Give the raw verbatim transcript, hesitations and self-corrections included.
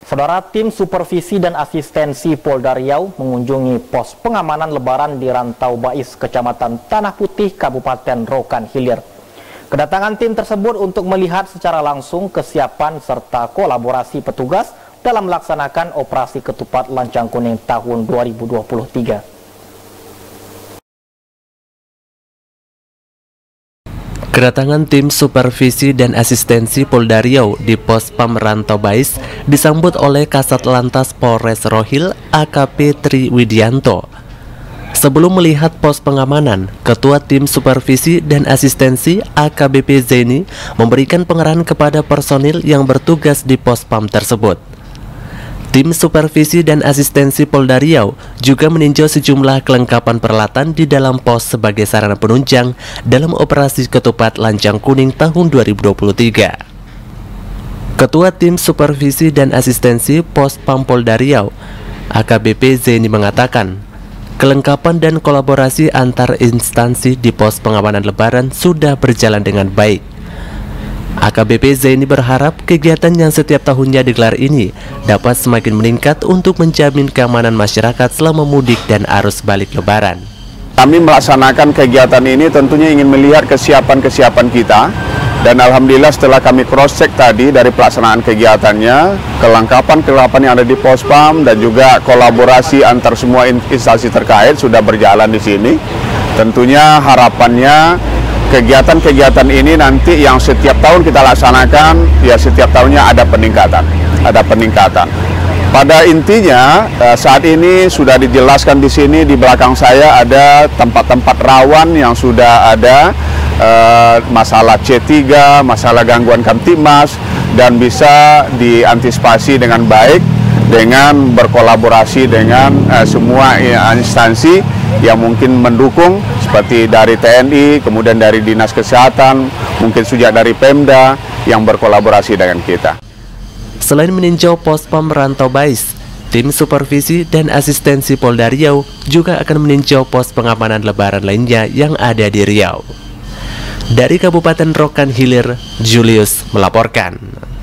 Saudara, tim supervisi dan asistensi Polda Riau mengunjungi pos pengamanan Lebaran di Rantau Bais, Kecamatan Tanah Putih, Kabupaten Rokan Hilir. Kedatangan tim tersebut untuk melihat secara langsung kesiapan serta kolaborasi petugas dalam melaksanakan operasi ketupat lancang kuning tahun dua ribu dua puluh tiga. Kedatangan tim supervisi dan asistensi Polda Riau di pos Pam Rantau Bais disambut oleh Kasat Lantas Polres Rohil A K P Tri Widianto. Sebelum melihat pos pengamanan, Ketua Tim Supervisi dan Asistensi A K B P Zeni memberikan pengarahan kepada personil yang bertugas di pos Pam tersebut. Tim Supervisi dan Asistensi Polda Riau juga meninjau sejumlah kelengkapan peralatan di dalam pos sebagai sarana penunjang dalam operasi ketupat lancang kuning tahun dua ribu dua puluh tiga. Ketua Tim Supervisi dan Asistensi Pos Pam Polda Riau, A K B P Zeni mengatakan, kelengkapan dan kolaborasi antar instansi di pos pengamanan Lebaran sudah berjalan dengan baik. A K B P Zeni berharap kegiatan yang setiap tahunnya digelar ini dapat semakin meningkat untuk menjamin keamanan masyarakat selama mudik dan arus balik Lebaran. Kami melaksanakan kegiatan ini tentunya ingin melihat kesiapan-kesiapan kita, dan alhamdulillah setelah kami cross-check tadi dari pelaksanaan kegiatannya, kelengkapan-kelengkapan yang ada di Pospam dan juga kolaborasi antar semua instansi terkait sudah berjalan di sini. Tentunya harapannya kegiatan-kegiatan ini nanti yang setiap tahun kita laksanakan, ya setiap tahunnya ada peningkatan, ada peningkatan. Pada intinya saat ini sudah dijelaskan di sini, di belakang saya ada tempat-tempat rawan yang sudah ada eh, masalah C tiga, masalah gangguan Kamtibmas, dan bisa diantisipasi dengan baik dengan berkolaborasi dengan eh, semua instansi yang mungkin mendukung, seperti dari T N I, kemudian dari Dinas Kesehatan, mungkin juga dari Pemda yang berkolaborasi dengan kita. Selain meninjau pos Pam Rantau Bais, tim supervisi dan asistensi Polda Riau juga akan meninjau pos pengamanan Lebaran lainnya yang ada di Riau. Dari Kabupaten Rokan Hilir, Julius melaporkan.